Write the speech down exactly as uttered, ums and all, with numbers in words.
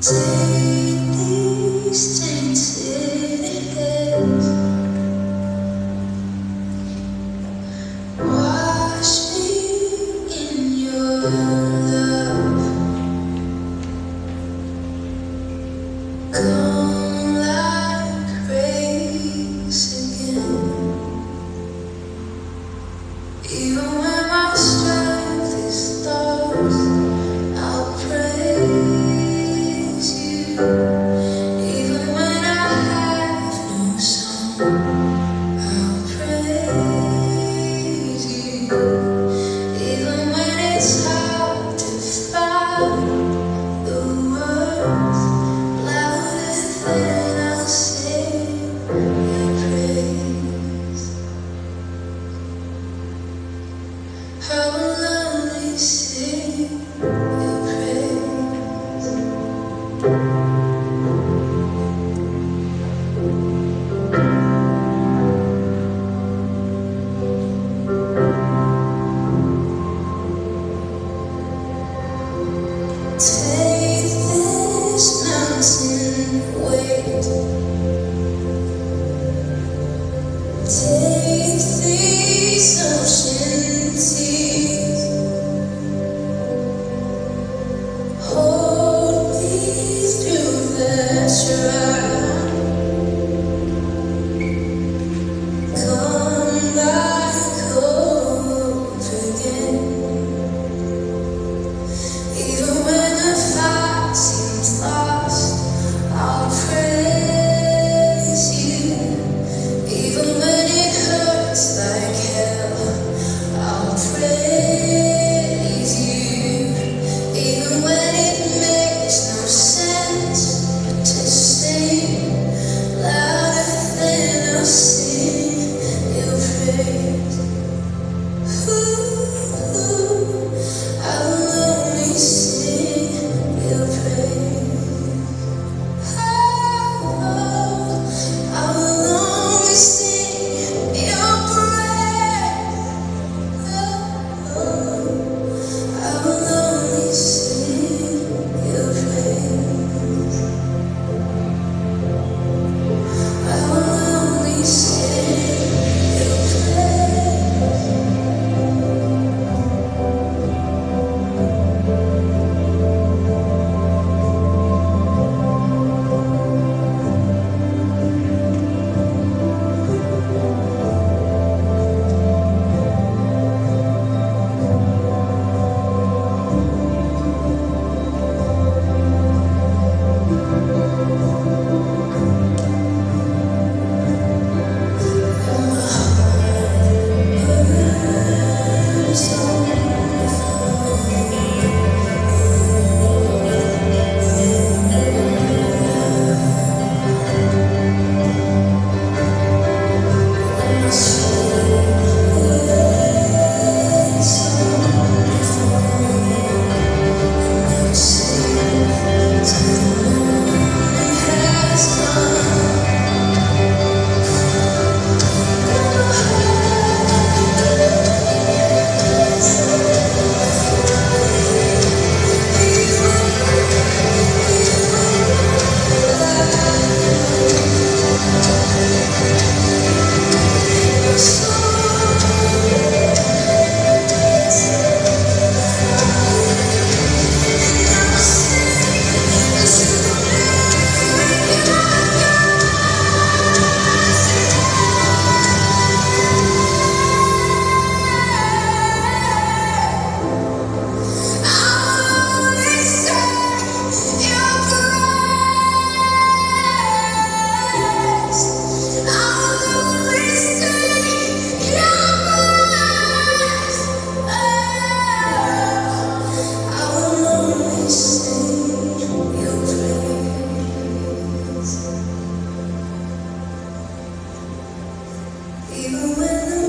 Take these tainted hands, wash me in your love, come like grace again. Even when my strength is lost, I'll praise you. Even when I have no song, I'll praise you. Even when it's hard to find the words louder than I'll sing your praise. I will only sing your praise. Take this mountain weight, take these ocean seas, hold me through the trial, come back home again. Even when the fight seems lost, I'll praise you. Even when it hurts like hell, I'll praise you. Even when it makes no sense to sing louder than I'll sing your praise. Ooh, I will only sing your praise. Oh, I will only sing your praise. Oh, I will only sing your praise. I will only sing your praise. Even when the